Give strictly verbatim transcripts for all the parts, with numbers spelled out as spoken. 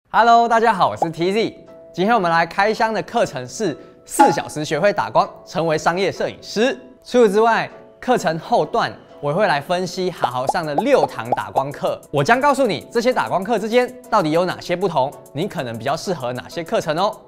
Hello， 大家好，我是 T Z。今天我们来开箱的课程是四小时学会打光，成为商业摄影师。除此之外，课程后段我会来分析好好上的六堂打光课，我将告诉你这些打光课之间到底有哪些不同，你可能比较适合哪些课程哦。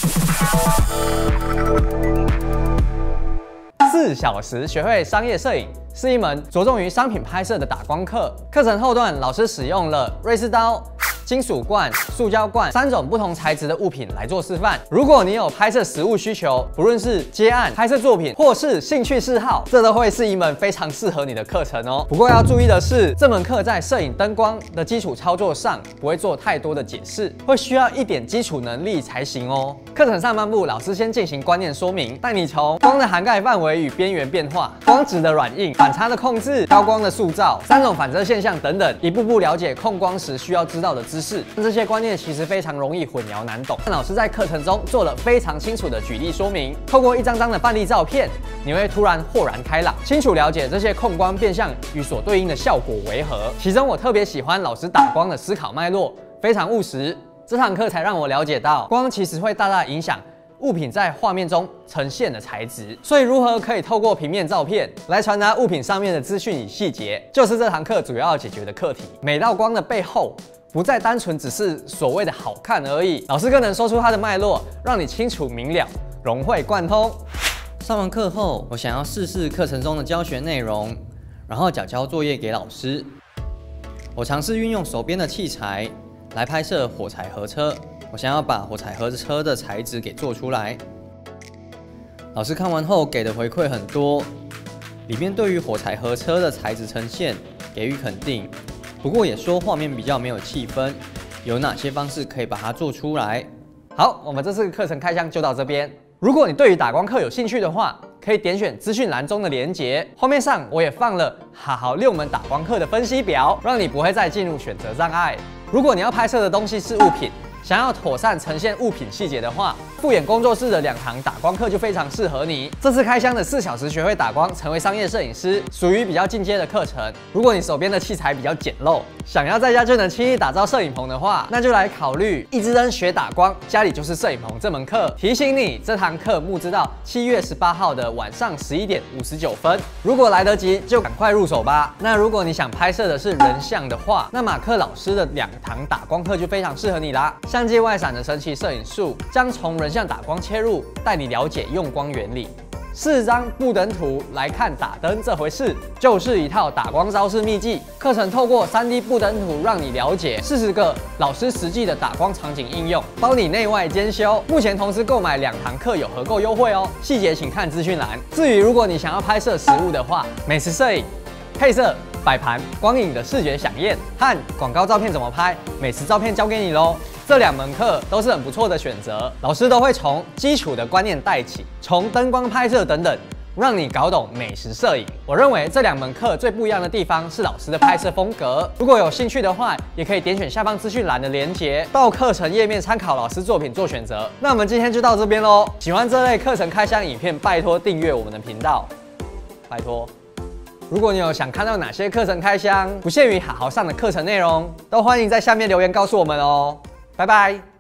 四小时学会商业摄影是一门着重于商品拍摄的打光课。课程后段，老师使用了瑞士刀、金属罐、塑胶罐三种不同材质的物品来做示范。如果你有拍摄实物需求，不论是接案、拍摄作品或是兴趣嗜好，这都会是一门非常适合你的课程哦。不过要注意的是，这门课在摄影灯光的基础操作上不会做太多的解释，会需要一点基础能力才行哦。课程上半部，老师先进行观念说明，带你从光的涵盖范围与边缘变化、光质的软硬、反差的控制、高光的塑造、三种反射现象等等，一步步了解控光时需要知道的知识。这些观念其实非常容易混淆难懂，但老师在课程中做了非常清楚的举例说明，透过一张张的范例照片，你会突然豁然开朗，清楚了解这些控光变相与所对应的效果为何。其中我特别喜欢老师打光的思考脉络，非常务实。这堂课才让我了解到，光其实会大大影响物品在画面中呈现的材质，所以如何可以透过平面照片来传达物品上面的资讯与细节，就是这堂课主要要解决的课题。每道光的背后，不再单纯只是所谓的好看而已，老师更能说出它的脉络，让你清楚明了，融会贯通。上完课后，我想要试试课程中的教学内容，然后缴交作业给老师。我尝试运用手边的器材来拍摄火柴盒车，我想要把火柴盒车的材质给做出来。老师看完后给的回馈很多，里面对于火柴盒车的材质呈现给予肯定。不过也说画面比较没有气氛，有哪些方式可以把它做出来？好，我们这次课程开箱就到这边。如果你对于打光课有兴趣的话，可以点选资讯栏中的连结，画面上我也放了好好六门打光课的分析表，让你不会再进入选择障碍。如果你要拍摄的东西是物品，想要妥善呈现物品细节的话，复眼工作室的两堂打光课就非常适合你。这次开箱的四小时学会打光，成为商业摄影师，属于比较进阶的课程。如果你手边的器材比较简陋，想要在家就能轻易打造摄影棚的话，那就来考虑一支灯学打光，家里就是摄影棚这门课。提醒你，这堂课募资到七月十八号的晚上十一点五十九分，如果来得及就赶快入手吧。那如果你想拍摄的是人像的话，那马克老师的两堂打光课就非常适合你啦。相机外闪的神奇摄影术将从人像打光切入，带你了解用光原理。四张布灯图来看打灯这回事，就是一套打光招式秘技。课程透过 三 D 布灯图让你了解四十个老师实际的打光场景应用，包你内外兼修。目前同时购买两堂课有合购优惠哦，细节请看资讯栏。至于如果你想要拍摄实物的话，美食摄影、配色、摆盘、光影的视觉响应和广告照片怎么拍，美食照片交给你喽。这两门课都是很不错的选择，老师都会从基础的观念带起，从灯光拍摄等等，让你搞懂美食摄影。我认为这两门课最不一样的地方是老师的拍摄风格。如果有兴趣的话，也可以点选下方资讯栏的连结，到课程页面参考老师作品做选择。那我们今天就到这边喽。喜欢这类课程开箱影片，拜托订阅我们的频道，拜托。如果你有想看到哪些课程开箱，不限于好好上的课程内容，都欢迎在下面留言告诉我们哦。拜拜。